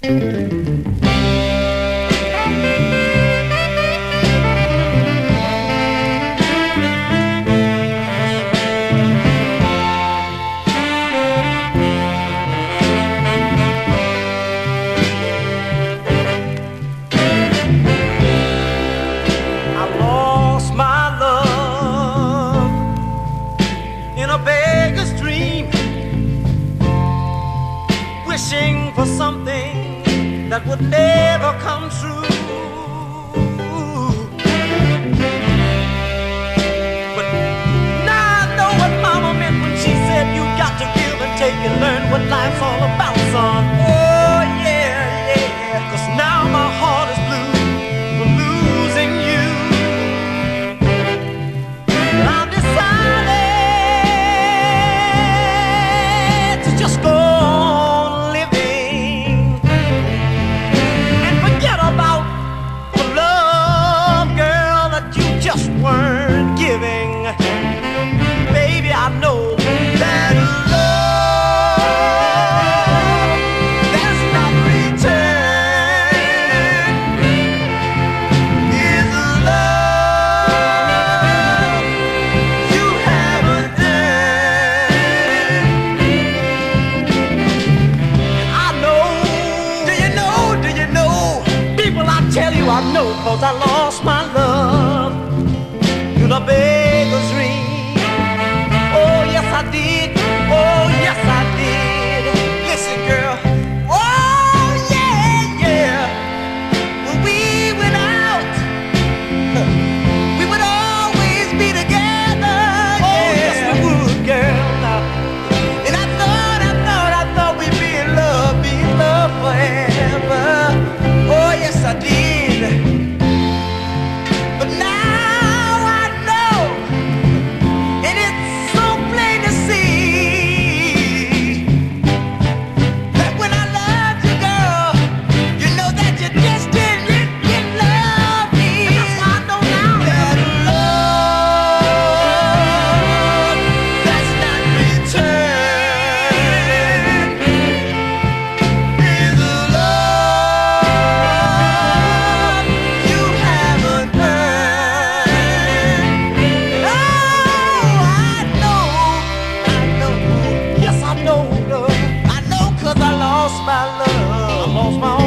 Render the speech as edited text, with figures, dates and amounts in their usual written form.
Wishing for something that would never come true. But now I know what Mama meant when she said you got to give and take and learn what life's all about, son. Oh yeah, yeah, 'cause now my heart is blue for losing you. And I've decided to just go weren't giving. Baby, I know that love that's not returned is love you haven't done. And I know, do you know, people, I tell you I know, 'cause I lost my love to the beggar's ring. Oh yes I did, oh yes I did. Listen girl, oh yeah, yeah. When we went out, we would always be together. Oh yes we would, girl. And I thought we'd be in love forever. Oh yes I did. But now I know 'cause I lost my love. I lost my